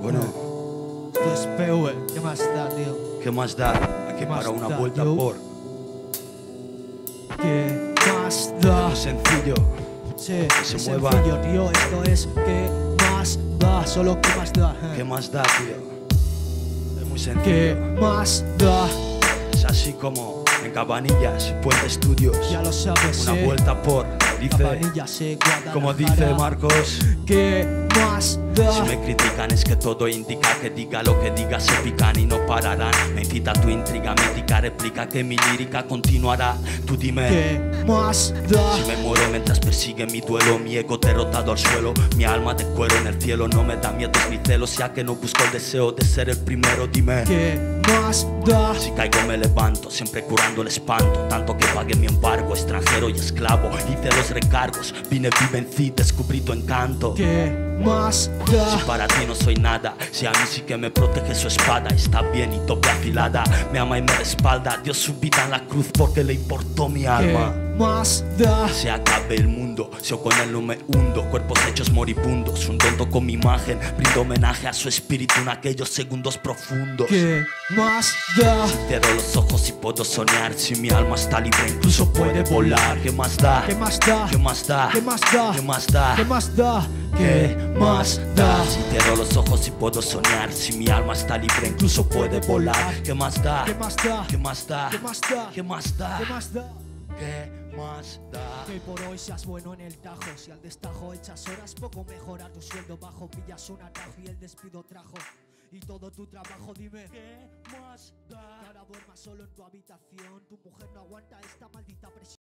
Bueno, Esto es PV, ¿qué más da, tío? ¿qué más da? Aquí ¿Qué para más una da, vuelta yo? por ¿Qué más da? sencillo. Sí, se es mueva. sencillo, tío. Esto es ¿qué más da? Solo ¿qué más da? ¿Qué más da, tío? Es muy sencillo. ¿Qué más da? Es así como en Cabanillas, Puente Estudios. Ya lo sabes, Una vuelta por, dice, Cabanillas, Guadalajara. como dice Marcos. ¿Qué más da? Si me critican es que todo indica que diga lo que diga se pican y no pararán. Me incita tu intriga mítica, replica que mi lírica continuará. Tú dime, ¿Qué más da? si me muero mientras persigue mi duelo, mi ego derrotado al suelo, mi alma de cuero en el cielo, no me da miedo ni celos, ya que no busco el deseo de ser el primero. Dime, ¿Qué más da? si caigo me levanto, siempre curando el espanto, tanto que pagué mi embargo, extranjero y esclavo, hice los recargos, vine, vencí, descubrí tu encanto. ¿Qué más da? Si para ti no soy nada, si a mí sí que me protege su espada, está bien y tope afilada, me ama y me respalda, dio su vida en la cruz porque le importó mi alma. ¿Qué más da? Se acabe el mundo, yo con él no me hundo, cuerpos hechos moribundos, un tonto con mi imagen, brindo homenaje a su espíritu en aquellos segundos profundos. ¿Qué más da? Cierro los ojos y puedo soñar, si mi alma está libre incluso puede volar. ¿Qué más da? ¿Qué más da? ¿Qué más da? ¿Qué más da? ¿Qué más da? ¿Qué más da? ¿Qué más da? Si cierro los ojos y puedo soñar, si mi alma está libre incluso puede volar. ¿Qué más da? ¿Qué más da? ¿Qué más da? ¿Qué más da? ¿Qué más da? ¿Qué más da? ¿Qué más da? Que por hoy seas bueno en el tajo. Si al destajo echas horas, poco mejora tu sueldo bajo. Pillas un atajo y el despido trajo. Y todo tu trabajo, dime ¿qué más da? Que ahora duermas solo en tu habitación. Tu mujer no aguanta esta maldita presión.